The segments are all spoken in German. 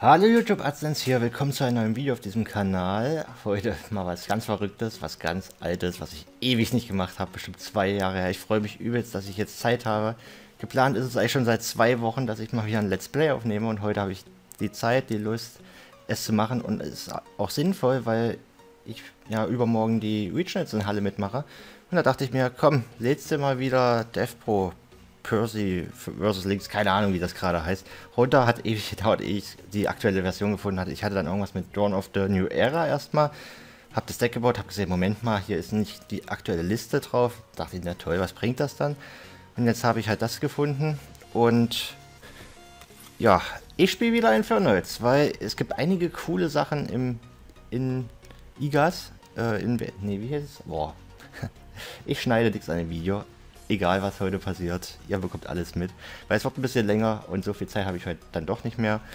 Hallo YouTube, AdSense hier, willkommen zu einem neuen Video auf diesem Kanal. Heute mal was ganz Verrücktes, was ganz Altes, was ich ewig nicht gemacht habe, bestimmt 2 Jahre her. Ich freue mich übelst, dass ich jetzt Zeit habe. Geplant ist es eigentlich schon seit 2 Wochen, dass ich mal wieder ein Let's Play aufnehme und heute habe ich die Zeit, die Lust, es zu machen und es ist auch sinnvoll, weil ich ja übermorgen die Regionals in Halle mitmache. Und da dachte ich mir, komm, lädst du mal wieder DevPro Percy versus Links, keine Ahnung, wie das gerade heißt. Runter hat ewig gedauert, ehe ich die aktuelle Version gefunden hatte. Ich hatte dann irgendwas mit Dawn of the New Era erstmal. Hab das Deck gebaut, hab gesehen, Moment mal, hier ist nicht die aktuelle Liste drauf. Dachte ich, na toll, was bringt das dann? Und jetzt habe ich halt das gefunden. Und ja, ich spiele wieder Infernoids, weil es gibt einige coole Sachen in IGAS. Nee, wie heißt es? Boah. Ich schneide nichts an dem Video. Egal, was heute passiert. Ihr bekommt alles mit. Weil es wird ein bisschen länger und so viel Zeit habe ich heute dann doch nicht mehr.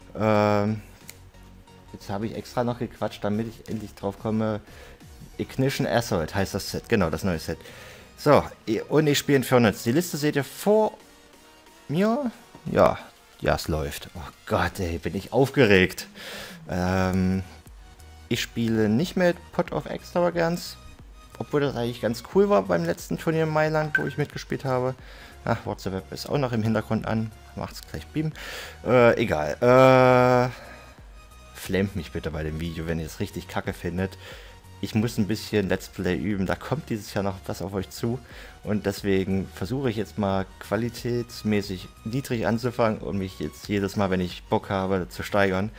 Jetzt habe ich extra noch gequatscht, damit ich endlich drauf komme. Ignition Assault heißt das Set. Genau, das neue Set. So, und ich spiele Infernoids. Die Liste seht ihr vor mir. Ja, es läuft. Oh Gott, ey, bin ich aufgeregt. Ich spiele nicht mit Pot of Extravagance. Obwohl das eigentlich ganz cool war beim letzten Turnier in Mailand, wo ich mitgespielt habe. Ach, WhatsApp ist auch noch im Hintergrund an. Macht's gleich beamen. Egal. Flammt mich bitte bei dem Video, wenn ihr es richtig kacke findet. Ich muss ein bisschen Let's Play üben. Da kommt dieses Jahr noch was auf euch zu. Und deswegen versuche ich jetzt mal qualitätsmäßig niedrig anzufangen und mich jetzt jedes Mal, wenn ich Bock habe, zu steigern.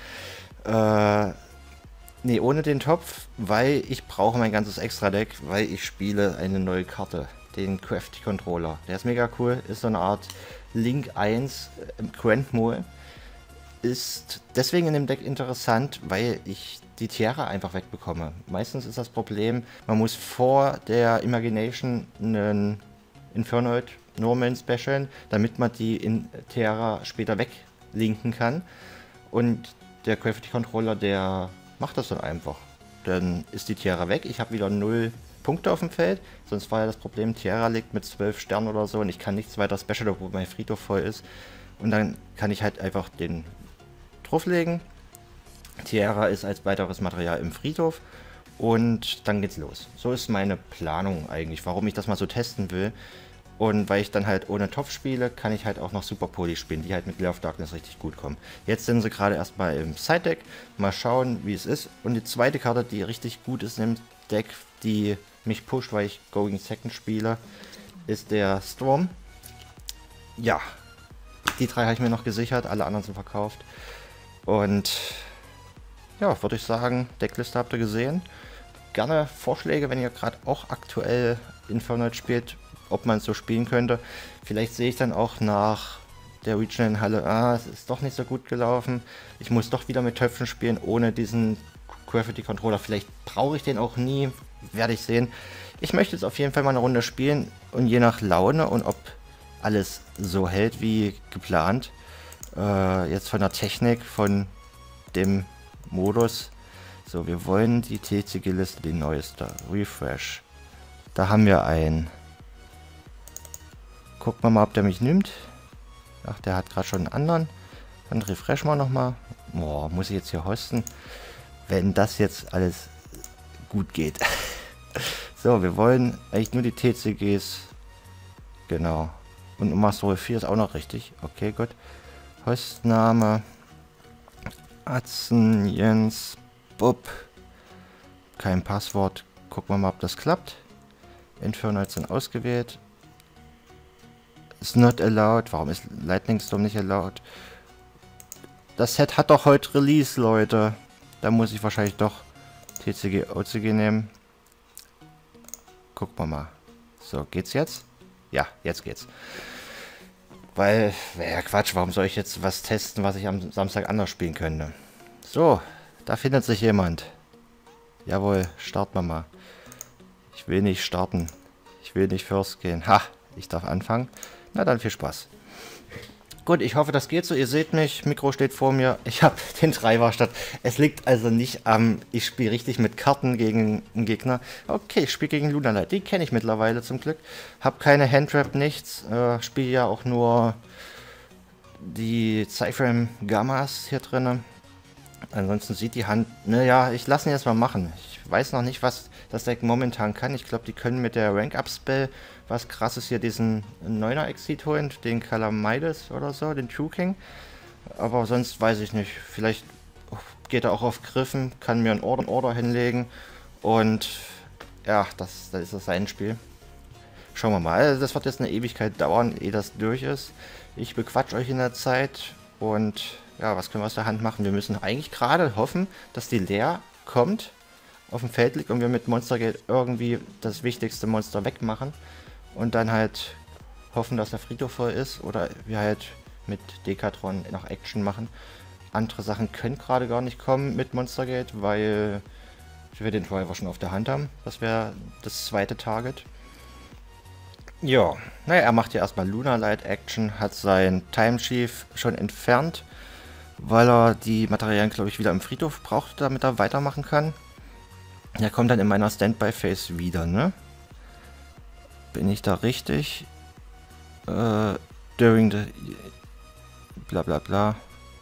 Ne, ohne den Topf, weil ich brauche mein ganzes Extra-Deck, weil ich spiele eine neue Karte, den Crafty Controller. Der ist mega cool, ist so eine Art Link 1 Quentmol. Ist deswegen in dem Deck interessant, weil ich die Tiara einfach wegbekomme. Meistens ist das Problem, man muss vor der Imagination einen Infernoid Norman specialen, damit man die in Tiara später weglinken kann. Und der Crafty Controller, der macht das dann einfach. Dann ist die Tiara weg. Ich habe wieder 0 Punkte auf dem Feld. Sonst war ja das Problem, Tiara liegt mit 12 Sternen oder so und ich kann nichts weiter special, obwohl mein Friedhof voll ist. Und dann kann ich halt einfach den drauflegen. Tiara ist als weiteres Material im Friedhof. Und dann geht's los. So ist meine Planung eigentlich, warum ich das mal so testen will. Und weil ich dann halt ohne Topf spiele, kann ich halt auch noch Super Poly spielen, die halt mit Glare of Darkness richtig gut kommen. Jetzt sind sie gerade erstmal im Side-Deck. Mal schauen, wie es ist. Und die zweite Karte, die richtig gut ist im Deck, die mich pusht, weil ich Going Second spiele, ist der Storm. Ja, die 3 habe ich mir noch gesichert, alle anderen sind verkauft. Und ja, würde ich sagen, Deckliste habt ihr gesehen. Gerne Vorschläge, wenn ihr gerade auch aktuell Infernoid spielt, ob man es so spielen könnte. Vielleicht sehe ich dann auch nach der Regional in Halle, es ist doch nicht so gut gelaufen. Ich muss doch wieder mit Töpfen spielen, ohne diesen Gravity Controller. Vielleicht brauche ich den auch nie, werde ich sehen. Ich möchte jetzt auf jeden Fall mal eine Runde spielen und je nach Laune und ob alles so hält wie geplant. Jetzt von der Technik, von dem Modus. So, wir wollen die TCG-Liste, die neueste. Refresh. Da haben wir ein. Gucken wir mal, ob der mich nimmt. Ach, der hat gerade schon einen anderen. Dann refresh mal nochmal. Boah, muss ich jetzt hier hosten? Wenn das jetzt alles gut geht. So, wir wollen eigentlich nur die TCGs. Genau. Und Master 4 ist auch noch richtig. Okay, gut. Hostname. Atzen, Jens, Bub. Kein Passwort. Gucken wir mal, ob das klappt. Infernoids sind ausgewählt. Is not allowed. Warum ist Lightning Storm nicht allowed? Das Set hat doch heute Release, Leute. Da muss ich wahrscheinlich doch TCG, OCG nehmen. Gucken wir mal. So, geht's jetzt? Ja, jetzt geht's. Weil, ja Quatsch, warum soll ich jetzt was testen, was ich am Samstag anders spielen könnte? So, da findet sich jemand. Jawohl, starten wir mal. Ich will nicht starten. Ich will nicht first gehen. Ha, ich darf anfangen. Na dann viel Spaß. Gut, ich hoffe, das geht so. Ihr seht mich, Mikro steht vor mir. Ich habe den Treiber statt. Es liegt also nicht am, ich spiele richtig mit Karten gegen einen Gegner. Okay, ich spiele gegen Lunalight. Die kenne ich mittlerweile zum Glück. Hab keine Handtrap, nichts. Spiele ja auch nur die Cyframe Gammas hier drin. Ansonsten sieht die Hand, naja, ich lasse ihn jetzt mal machen. Ich weiß noch nicht, was das Deck momentan kann. Ich glaube, die können mit der Rank-Up-Spell was krasses hier diesen 9er Exit holen, den Calamides oder so, den True King. Aber sonst weiß ich nicht. Vielleicht geht er auch auf Griffen, kann mir einen Order hinlegen und ja, das ist das sein Spiel. Schauen wir mal. Also das wird jetzt eine Ewigkeit dauern, ehe das durch ist. Ich bequatsch euch in der Zeit und ja, was können wir aus der Hand machen? Wir müssen eigentlich gerade hoffen, dass die leer kommt, auf dem Feld liegt und wir mit Monstergeld irgendwie das wichtigste Monster wegmachen und dann halt hoffen, dass der Friedhof voll ist oder wir halt mit Dekatron noch Action machen. Andere Sachen können gerade gar nicht kommen mit Monstergeld, weil wir den Driver schon auf der Hand haben. Das wäre das zweite Target. Ja, naja, er macht ja erstmal Lunar Light Action, hat sein Time Sheaf schon entfernt, weil er die Materialien, glaube ich, wieder im Friedhof braucht, damit er weitermachen kann. Er kommt dann in meiner Standby-Phase wieder, ne? Bin ich da richtig? During the... bla bla bla.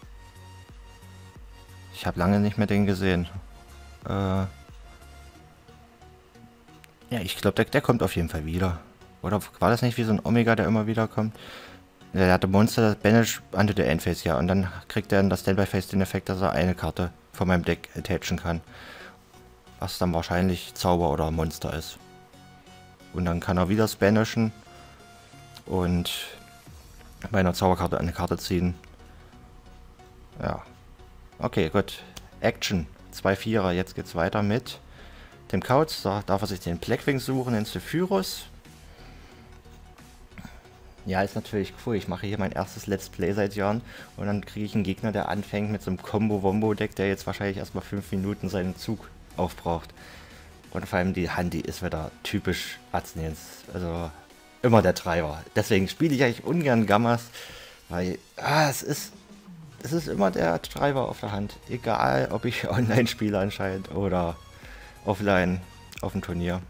Ich habe lange nicht mehr den gesehen. Ja, ich glaube, der kommt auf jeden Fall wieder. Oder war das nicht wie so ein Omega, der immer wieder kommt? Ja, der hatte Monster Banish unto the End Phase, ja. Und dann kriegt er in der Standby Phase den Effekt, dass er eine Karte von meinem Deck attachen kann. Was dann wahrscheinlich Zauber oder Monster ist. Und dann kann er wieder Spanishen und bei einer Zauberkarte eine Karte ziehen. Ja. Okay, gut. Action. 2 Vierer. Jetzt geht's weiter mit dem Kauz. Da darf er sich den Blackwing suchen, den Zephyrus. Ja, ist natürlich cool. Ich mache hier mein erstes Let's Play seit Jahren und dann kriege ich einen Gegner, der anfängt mit so einem Combo-Wombo-Deck, der jetzt wahrscheinlich erstmal 5 Minuten seinen Zug aufbraucht. Und vor allem die Hand, die ist wieder typisch Arzniens. Also immer der Treiber. Deswegen spiele ich eigentlich ungern Gammas, weil es ist immer der Treiber auf der Hand. Egal, ob ich online spiele anscheinend oder offline auf dem Turnier.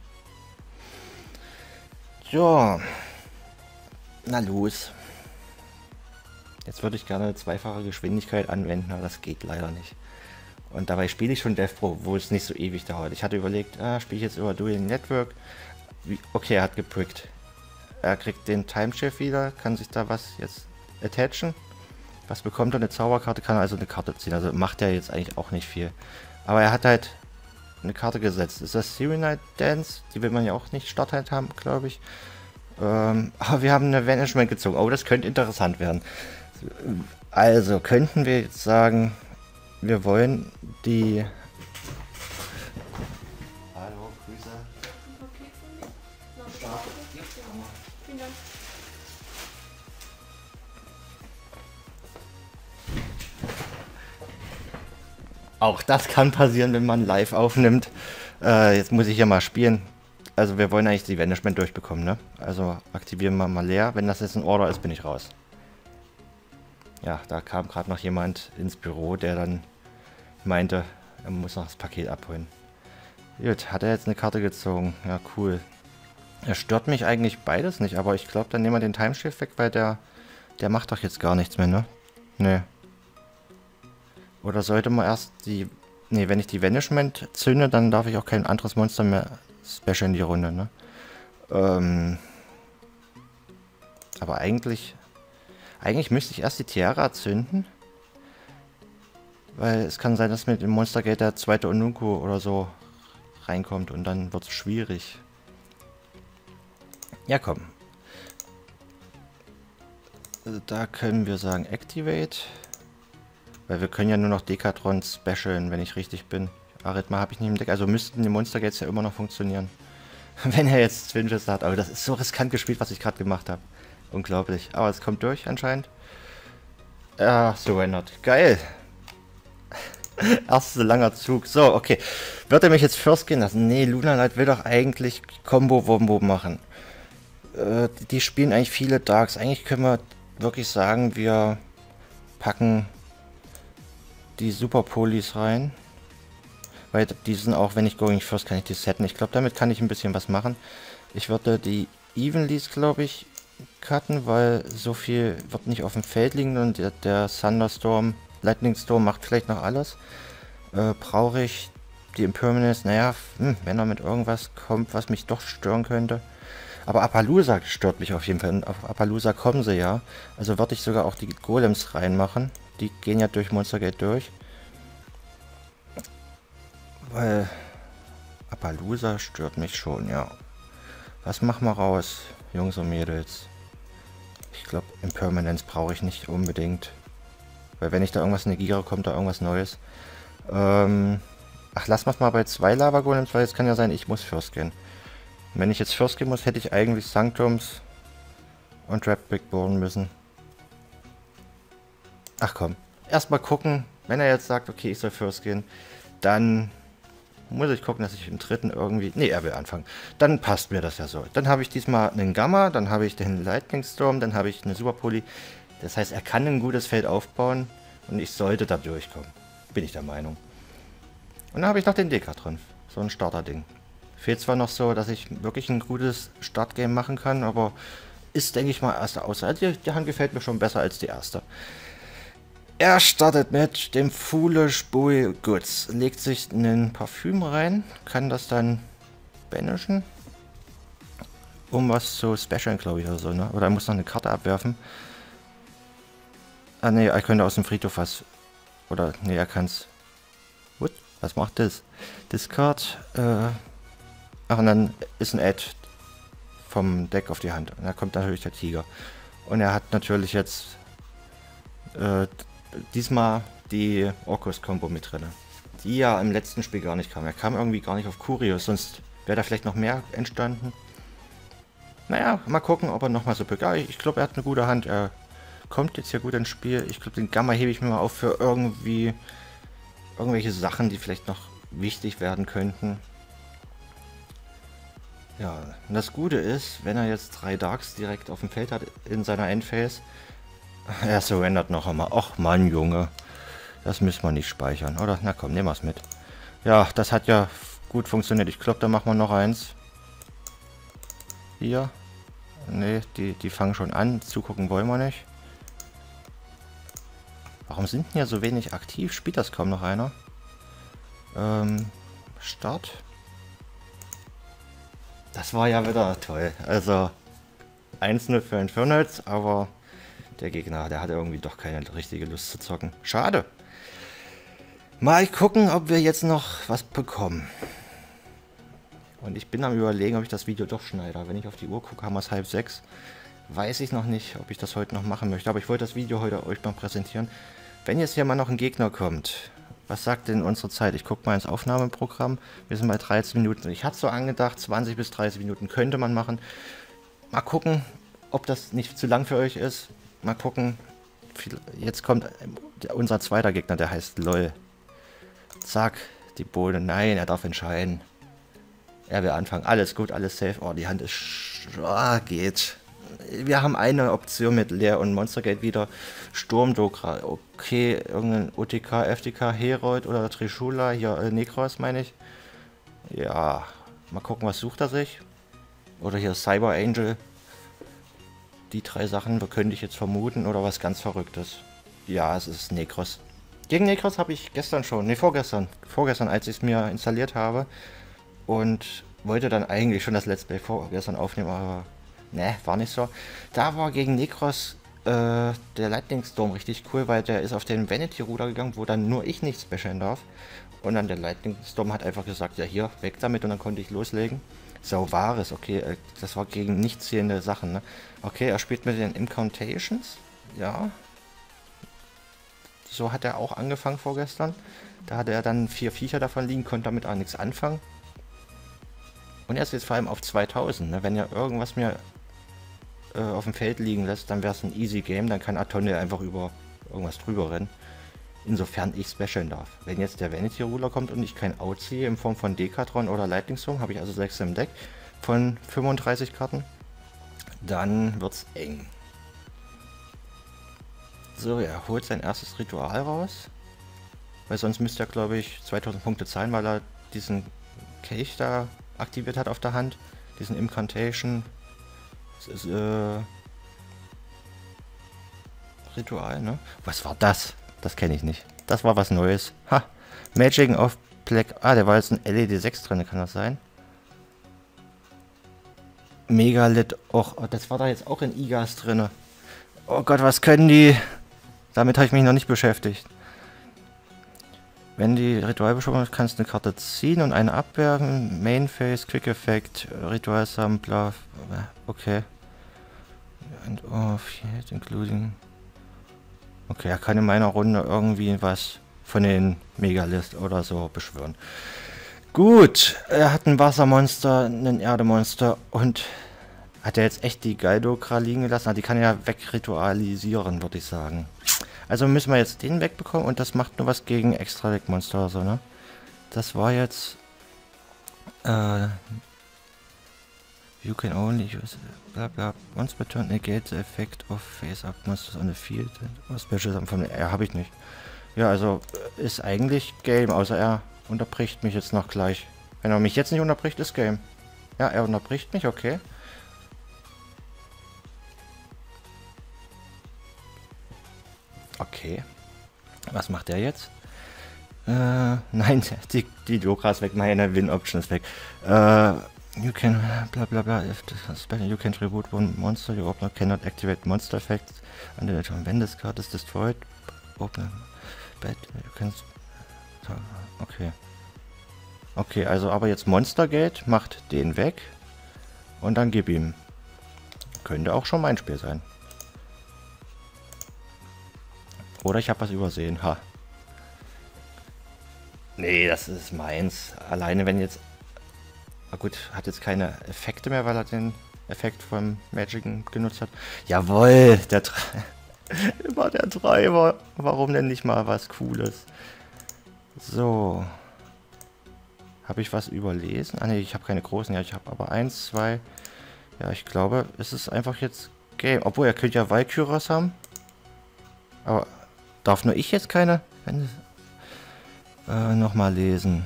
Ja. Na los. Jetzt würde ich gerne zweifache Geschwindigkeit anwenden, aber das geht leider nicht. Und dabei spiele ich schon Death Pro, wo es nicht so ewig dauert. Ich hatte überlegt, spiele ich jetzt über Dual Network. Okay, er hat geprickt. Er kriegt den Timeshift wieder, kann sich da was jetzt attachen. Was bekommt er? Eine Zauberkarte, kann er also eine Karte ziehen. Also macht er jetzt eigentlich auch nicht viel. Aber er hat halt eine Karte gesetzt. Ist das Serenite Dance? Die will man ja auch nicht Starthand haben, glaube ich. Aber wir haben eine Vanishment gezogen. Oh, das könnte interessant werden. Also könnten wir jetzt sagen, wir wollen die... Hallo, Grüße. Vielen Dank. Auch das kann passieren, wenn man live aufnimmt. Jetzt muss ich ja mal spielen. Also wir wollen eigentlich die Vanishment durchbekommen, ne? Also aktivieren wir mal leer. Wenn das jetzt ein Order ist, bin ich raus. Ja, da kam gerade noch jemand ins Büro, der dann meinte, er muss noch das Paket abholen. Gut, hat er jetzt eine Karte gezogen. Ja, cool. Er stört mich eigentlich beides nicht, aber ich glaube, dann nehmen wir den Timeshift weg, weil der macht doch jetzt gar nichts mehr, ne? Ne. Oder sollte man erst die... Ne, wenn ich die Vanishment zünde, dann darf ich auch kein anderes Monster mehr special in die Runde, ne? Aber eigentlich müsste ich erst die Tiara zünden. Weil es kann sein, dass mit dem Monstergeld der zweite Onunku oder so reinkommt und dann wird es schwierig. Ja, komm. Da können wir sagen Activate. Weil wir können ja nur noch Dekatron specialen, wenn ich richtig bin. Arithma habe ich nicht im Deck, also müssten die Monstergates ja immer noch funktionieren. Wenn er jetzt Twinges hat, aber das ist so riskant gespielt, was ich gerade gemacht habe. Unglaublich. Aber es kommt durch anscheinend. Ja, surrendered. Geil. Erster langer Zug. So, okay. Wird er mich jetzt first gehen lassen? Nee, Lunar Light will doch eigentlich Combo-Wombo machen. Die spielen eigentlich viele Darks. Eigentlich können wir wirklich sagen, wir packen die Super Polis rein. Weil die sind auch, wenn ich Going First, kann ich die setten. Ich glaube, damit kann ich ein bisschen was machen. Ich würde die Evenlys, glaube ich, cutten, weil so viel wird nicht auf dem Feld liegen und der Thunderstorm Lightning Storm macht vielleicht noch alles. Brauche ich die Impermanence? Naja, wenn er mit irgendwas kommt, was mich doch stören könnte. Aber Appaloosa stört mich auf jeden Fall. Auf Appaloosa kommen sie ja. Also würde ich sogar auch die Golems reinmachen. Die gehen ja durch Monstergate durch. Weil Appaloosa stört mich schon, ja. Was machen wir raus, Jungs und Mädels? Ich glaube, Impermanence brauche ich nicht unbedingt. Weil wenn ich da irgendwas negiere, kommt da irgendwas Neues. Ach, lass mal bei 2 Lava Golems, weil es kann ja sein, ich muss First gehen. Wenn ich jetzt First gehen muss, hätte ich eigentlich Sanctums und Rapbrick bohren müssen. Ach komm, erstmal gucken. Wenn er jetzt sagt, okay, ich soll First gehen, dann muss ich gucken, dass ich im dritten irgendwie... Ne, er will anfangen. Dann passt mir das ja so. Dann habe ich diesmal einen Gamma, dann habe ich den Lightning Storm, dann habe ich eine Super Poly. Das heißt, er kann ein gutes Feld aufbauen und ich sollte da durchkommen. Bin ich der Meinung. Und dann habe ich noch den Dekatron. So ein Starter-Ding. Fehlt zwar noch so, dass ich wirklich ein gutes Startgame machen kann, aber ist, denke ich mal, erste Auswahl. Die Hand gefällt mir schon besser als die erste. Er startet mit dem Foolish Boy Goods. Legt sich ein Parfüm rein, kann das dann banishen. Um was zu specialen, glaube ich, oder so, ne? Oder er muss noch eine Karte abwerfen. Ah, ne, er könnte aus dem Friedhof was. Oder, ne, er kann's. What? Was macht das? Discard, ach, und dann ist ein Add vom Deck auf die Hand. Und da kommt natürlich der Tiger. Und er hat natürlich jetzt diesmal die Orcus-Kombo mit drin. Die ja im letzten Spiel gar nicht kam. Er kam irgendwie gar nicht auf Curious, sonst wäre da vielleicht noch mehr entstanden. Naja, mal gucken, ob er nochmal so begeistert. Ich glaube, er hat eine gute Hand. Er kommt jetzt hier gut ins Spiel. Ich glaube, den Gamma hebe ich mir mal auf für irgendwelche Sachen, die vielleicht noch wichtig werden könnten. Ja, und das Gute ist, wenn er jetzt 3 Darks direkt auf dem Feld hat in seiner Endphase, er surrendert noch einmal. Ach Mann, Junge. Das müssen wir nicht speichern, oder? Na komm, nehmen wir es mit. Ja, das hat ja gut funktioniert. Ich glaube, da machen wir noch eins. Hier. Ne, die fangen schon an. Zugucken wollen wir nicht. Warum sind denn hier so wenig aktiv? Spielt das kaum noch einer? Start. Das war ja wieder toll. Also 1-0 für Infernals, aber der Gegner, der hatte irgendwie doch keine richtige Lust zu zocken. Schade. Mal gucken, ob wir jetzt noch was bekommen. Und ich bin am Überlegen, ob ich das Video doch schneide. Wenn ich auf die Uhr gucke, haben wir es 5:30. Weiß ich noch nicht, ob ich das heute noch machen möchte. Aber ich wollte das Video heute euch mal präsentieren. Wenn jetzt hier mal noch ein Gegner kommt, was sagt denn unsere Zeit? Ich gucke mal ins Aufnahmeprogramm. Wir sind bei 13 Minuten. Ich hatte so angedacht, 20 bis 30 Minuten könnte man machen. Mal gucken, ob das nicht zu lang für euch ist. Mal gucken. Jetzt kommt unser zweiter Gegner, der heißt LOL. Zack, die Bohne. Nein, er darf entscheiden. Er will anfangen. Alles gut, alles safe. Oh, die Hand ist... geht. Wir haben eine Option mit Leer und Monstergate wieder. Sturmdokra. Okay, irgendein OTK, FTK, Herold oder Trishula. Hier, Necros meine ich. Ja, mal gucken, was sucht er sich. Oder hier Cyber Angel. Die 3 Sachen könnte ich jetzt vermuten. Oder was ganz Verrücktes. Ja, es ist Necros. Gegen Necros habe ich gestern schon, ne, vorgestern, als ich es mir installiert habe. Und wollte dann eigentlich schon das Let's Play vorgestern aufnehmen, aber ne, war nicht so. Da war gegen Necros der Lightning Storm richtig cool, weil der ist auf den Vanity Ruder gegangen, wo dann nur ich nichts specialen darf. Und dann der Lightning Storm hat einfach gesagt, ja hier, weg damit, und dann konnte ich loslegen. So war es, okay, das war gegen nicht zählende Sachen, ne? Okay, er spielt mit den Incantations, ja. So hat er auch angefangen vorgestern. Da hatte er dann 4 Viecher davon liegen, konnte damit auch nichts anfangen. Und er ist jetzt vor allem auf 2000, ne? Wenn er irgendwas mir auf dem Feld liegen lässt, dann wäre es ein easy Game, dann kann Atonne einfach über irgendwas drüber rennen. Insofern ich specialen darf. Wenn jetzt der Vanity Ruler kommt und ich kein Out ziehe in Form von Dekatron oder Lightning Storm, habe ich also 6 im Deck von 35 Karten, dann wird's eng. So, er holt sein erstes Ritual raus, weil sonst müsste er, glaube ich, 2000 Punkte zahlen, weil er diesen Kelch da aktiviert hat auf der Hand, diesen Incantation. Das ist, Ritual, ne? Was war das? Das kenne ich nicht. Das war was Neues. Ha! Magic auf Black. Ah, der war jetzt ein LED 6 drin, kann das sein? Megalith. Och, oh, das war da jetzt auch in IGAS drin. Oh Gott, was können die? Damit habe ich mich noch nicht beschäftigt. Wenn die Ritual beschworen wird, kannst du eine Karte ziehen und eine abwerfen. Main Phase, Quick Effect, Ritual Sampler. Okay. And off, including. Okay, er kann in meiner Runde irgendwie was von den Megalith oder so beschwören. Gut, er hat ein Wassermonster, ein Erdemonster und hat er jetzt echt die Galdokra liegen gelassen? Ah, die kann er ja wegritualisieren, würde ich sagen. Also müssen wir jetzt den wegbekommen und das macht nur was gegen Extra-Deck-Monster oder so, ne? Das war jetzt... you can only use bla bla once per turn negate the effect of face-up monsters on the field or special von habe ich nicht. Ja, also ist eigentlich Game, außer er unterbricht mich jetzt noch gleich. Wenn er mich jetzt nicht unterbricht, ist Game. Ja, er unterbricht mich, okay. Okay. Was macht er jetzt? Nein, die Dokra ist weg, meine Win-Option ist weg. You can bla bla bla, if spell you can tribute one monster, your opener cannot activate monster effects under the turn. When this card is destroyed, open bad, you can... Okay. Okay, also aber jetzt Monstergate, macht den weg und dann gib ihm. Könnte auch schon mein Spiel sein. Oder ich habe was übersehen. Ha. Nee, das ist meins. Alleine wenn jetzt... Na gut, hat jetzt keine Effekte mehr, weil er den Effekt vom Magic genutzt hat. Jawohl, der immer der Treiber. Warum denn nicht mal was Cooles? So. Habe ich was überlesen? Ah ne, ich habe keine großen. Ja, ich habe aber 1, 2. Ja, ich glaube, es ist einfach jetzt Game. Obwohl, er könnte ja Valkyros haben. Aber darf nur ich jetzt keine... nochmal lesen.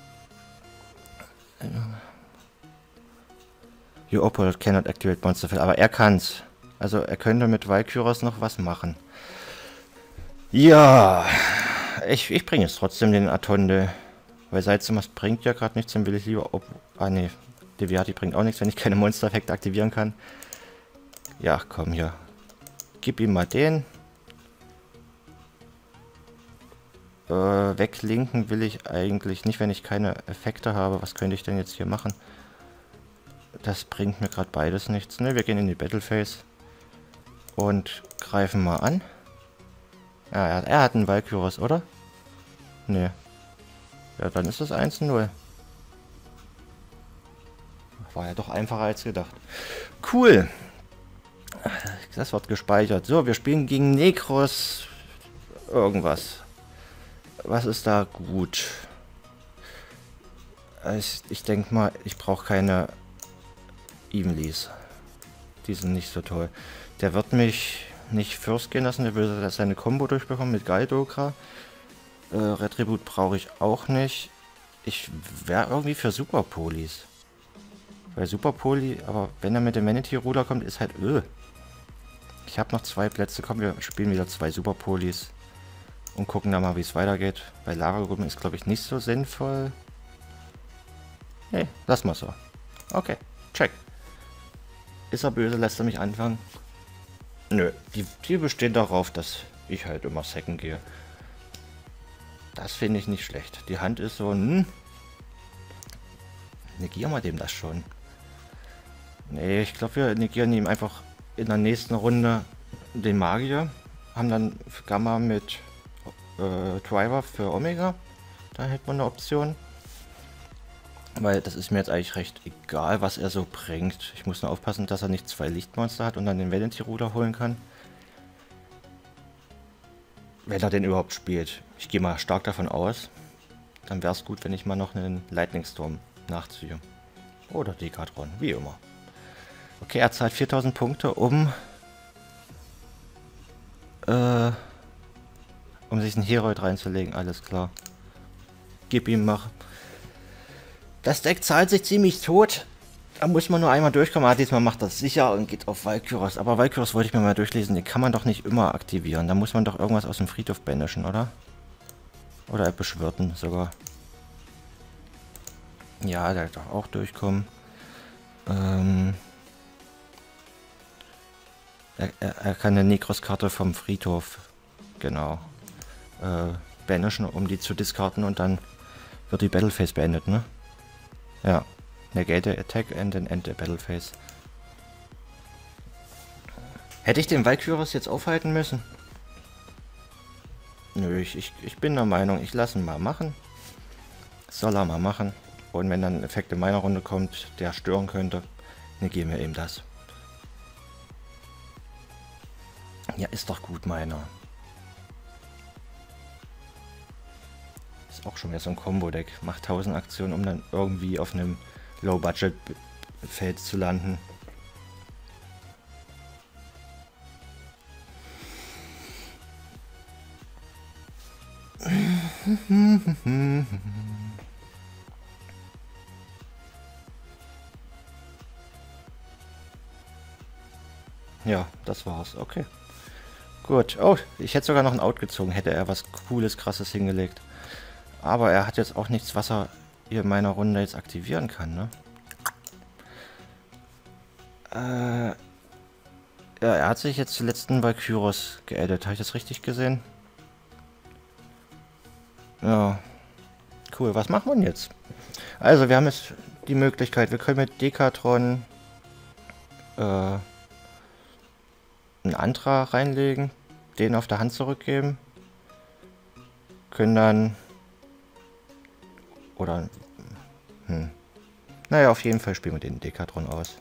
Your opponent cannot activate monster field. Aber er kann's. Also er könnte mit Valkyros noch was machen. Ja. Ich bringe jetzt trotzdem den Atonde. Weil Salzimas bringt ja gerade nichts, dann will ich lieber... Ah ne, Deviati bringt auch nichts, wenn ich keine Monster-Effekte aktivieren kann. Ja, komm hier. Gib ihm mal den. Weglinken will ich eigentlich nicht, wenn ich keine Effekte habe. Was könnte ich denn jetzt hier machen? Das bringt mir gerade beides nichts. Ne, wir gehen in die Battle Phase. Und greifen mal an. Ja, er hat einen Valkyros, oder? Ne. Ja, dann ist es 1-0. War ja doch einfacher als gedacht. Cool. Das wird gespeichert. So, wir spielen gegen Nekros. Irgendwas. Was ist da gut? Ich denke mal, ich brauche keine Evenleys. Die sind nicht so toll. Der wird mich nicht First gehen lassen. Der will seine Combo durchbekommen mit Galdokra. Retribut brauche ich auch nicht. Ich wäre irgendwie für Superpolis. Weil Superpoli, aber wenn er mit dem Vanity Ruder kommt, ist halt Ich habe noch 2 Plätze. Komm, wir spielen wieder 2 Superpolis. Und gucken da mal, wie es weitergeht. Bei Lava-Gruppen ist, glaube ich, nicht so sinnvoll. Nee, lass mal so. Okay, check. Ist er böse, lässt er mich anfangen? Nö, die bestehen darauf, dass ich halt immer Second gehe. Das finde ich nicht schlecht. Die Hand ist so ein... Negieren wir dem das schon. Nee, ich glaube, wir negieren ihm einfach in der nächsten Runde den Magier. Haben dann Gamma mit Driver für Omega. Da hätte man eine Option. Weil das ist mir jetzt eigentlich recht egal, was er so bringt. Ich muss nur aufpassen, dass er nicht 2 Lichtmonster hat und dann den Vanity Ruder holen kann. Wenn er den überhaupt spielt. Ich gehe mal stark davon aus. Dann wäre es gut, wenn ich mal noch einen Lightning Storm nachziehe. Oder Dekatron, wie immer. Okay, er zahlt 4000 Punkte, um sich einen Herold reinzulegen. Alles klar. Gib ihm, mach. Das Deck zahlt sich ziemlich tot. Da muss man nur einmal durchkommen. Ah, diesmal macht das sicher und geht auf Valkyros. Aber Valkyros wollte ich mir mal durchlesen. Den kann man doch nicht immer aktivieren. Da muss man doch irgendwas aus dem Friedhof banischen, oder? Oder er beschwörten sogar. Ja, der darf auch durchkommen. Er kann eine Necros-Karte vom Friedhof, genau, banischen, um die zu diskarten und dann wird die Battle Phase beendet, ne? Ja. Negate the attack and then end the battle phase. Hätte ich den Valkyros jetzt aufhalten müssen? Nö, ich bin der Meinung, ich lasse ihn mal machen. Soll er mal machen. Und wenn dann ein Effekt in meiner Runde kommt, der stören könnte, dann geben wir ihm das. Ja, ist doch gut, meiner. Ist auch schon wieder so ein Combo-Deck. Macht 1000 Aktionen, um dann irgendwie auf einem Low-Budget-Feld zu landen. Ja, das war's. Okay. Gut. Oh, ich hätte sogar noch ein Out gezogen, hätte er was Cooles, Krasses hingelegt. Aber er hat jetzt auch nichts, was er hier in meiner Runde jetzt aktivieren kann, ne? Ja, er hat sich jetzt zuletzt einen Valkyros geaddet. Habe ich das richtig gesehen? Ja. Cool, was machen wir denn jetzt? Also, wir haben jetzt die Möglichkeit, wir können mit Dekatron einen Antra reinlegen, den auf der Hand zurückgeben. Können dann... Oder... Naja, auf jeden Fall spielen wir den Dekatron aus.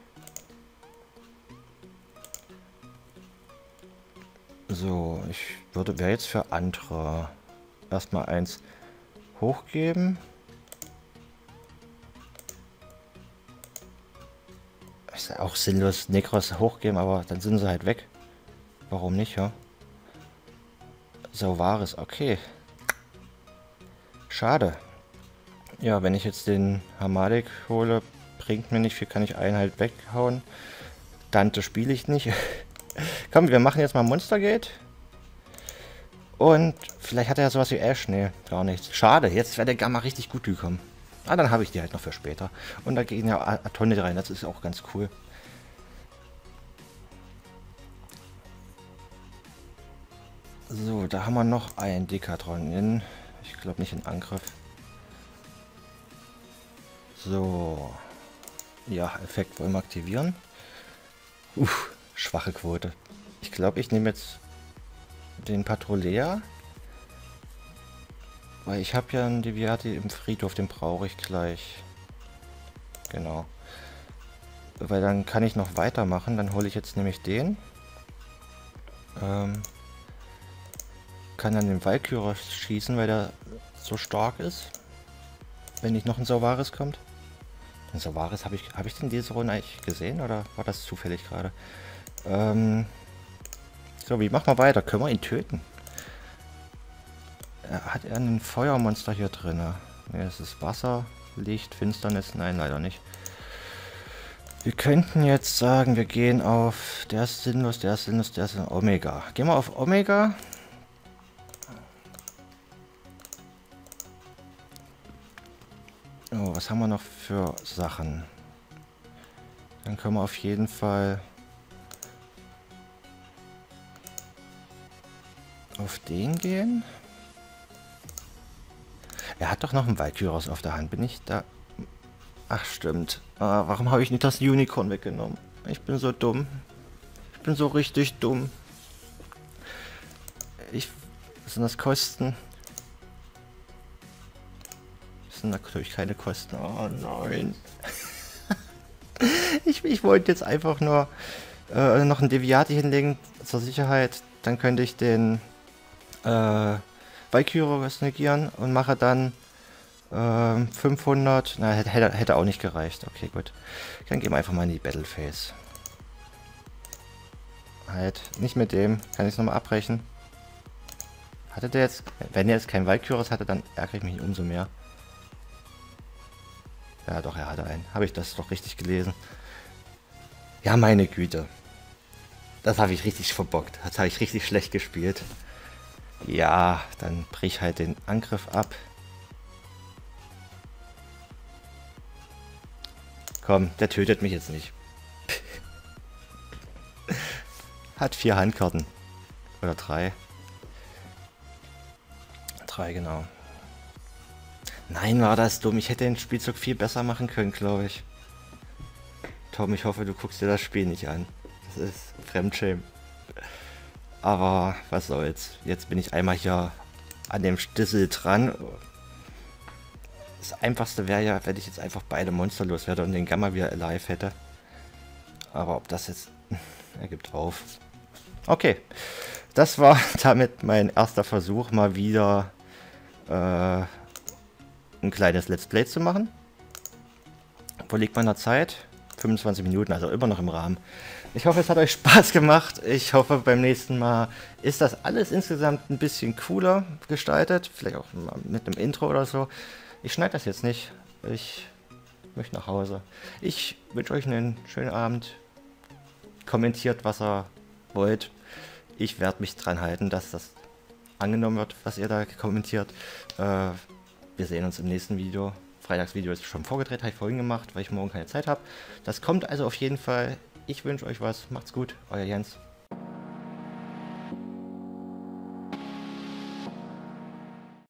So, wäre jetzt für Antra erstmal eins hochgeben. Ist ja auch sinnlos, Necros hochgeben, aber dann sind sie halt weg. Warum nicht, ja? Sauvaris, okay. Schade. Ja, wenn ich jetzt den Hamadik hole, bringt mir nicht viel, kann ich einen halt weghauen. Dante spiele ich nicht. Komm, wir machen jetzt mal Monstergate. Und vielleicht hat er ja sowas wie Ash. Nee, gar nichts. Schade, jetzt wäre der Gamma richtig gut gekommen. Ah, dann habe ich die halt noch für später. Und da gehen ja Atonit rein, das ist auch ganz cool. So, da haben wir noch einen Dekatron in. Ich glaube nicht in Angriff. So. Ja, Effekt wollen wir aktivieren. Schwache Quote. Ich glaube, ich nehme jetzt den Patrolea. Weil ich habe ja einen Deviati im Friedhof, den brauche ich gleich. Genau. Weil dann kann ich noch weitermachen. Dann hole ich jetzt nämlich den. Kann dann den Valkyros schießen, weil der so stark ist. Wenn nicht noch ein Sauvaris kommt. Den Sauvaris habe ich den diese Runde eigentlich gesehen oder war das zufällig gerade? So, wie machen wir weiter? Können wir ihn töten? Hat er ein Feuermonster hier drin? Ne, es ist Wasser, Licht, Finsternis. Nein, leider nicht. Wir könnten jetzt sagen, wir gehen auf... Der ist sinnlos, der ist sinnlos, der ist Omega. Gehen wir auf Omega. Oh, was haben wir noch für Sachen? Dann können wir auf jeden Fall... auf den gehen. Er hat doch noch einen Valkyros auf der Hand. Bin ich da... Ach, stimmt. Warum habe ich nicht das Unicorn weggenommen? Ich bin so dumm. Ich bin so richtig dumm. Was sind das Kosten? Das sind natürlich keine Kosten. Oh nein. Ich wollte jetzt einfach nur noch einen Deviati hinlegen zur Sicherheit. Dann könnte ich den Valkyros negieren und mache dann 500. Na, hätte auch nicht gereicht. Okay, gut. Dann gehen wir einfach mal in die Battle Phase. Halt, nicht mit dem. Kann ich es nochmal abbrechen? Hatte der jetzt... Wenn der jetzt kein Valkyros hatte, dann ärgere ich mich umso mehr. Ja, doch, er hatte einen. Habe ich das doch richtig gelesen? Ja, meine Güte. Das habe ich richtig verbockt. Das habe ich richtig schlecht gespielt. Ja, dann brich halt den Angriff ab. Komm, der tötet mich jetzt nicht. Hat 4 Handkarten. Oder 3. 3, genau. Nein, war das dumm. Ich hätte den Spielzug viel besser machen können, glaube ich. Tom, ich hoffe, du guckst dir das Spiel nicht an. Das ist Fremdschämen. Aber was soll's. Jetzt bin ich einmal hier an dem Stissel dran. Das Einfachste wäre ja, wenn ich jetzt einfach beide Monster loswerde und den Gamma wieder alive hätte. Aber ob das jetzt... Er gibt drauf. Okay. Das war damit mein erster Versuch, mal wieder ein kleines Let's Play zu machen. Wo liegt meiner Zeit? 25 Minuten, also immer noch im Rahmen. Ich hoffe, es hat euch Spaß gemacht. Ich hoffe, beim nächsten Mal ist das alles insgesamt ein bisschen cooler gestaltet. Vielleicht auch mit einem Intro oder so. Ich schneide das jetzt nicht. Ich möchte nach Hause. Ich wünsche euch einen schönen Abend. Kommentiert, was ihr wollt. Ich werde mich dran halten, dass das angenommen wird, was ihr da kommentiert. Wir sehen uns im nächsten Video. Freitagsvideo ist schon vorgedreht, habe ich vorhin gemacht, weil ich morgen keine Zeit habe. Das kommt also auf jeden Fall. Ich wünsche euch was. Macht's gut. Euer Jens.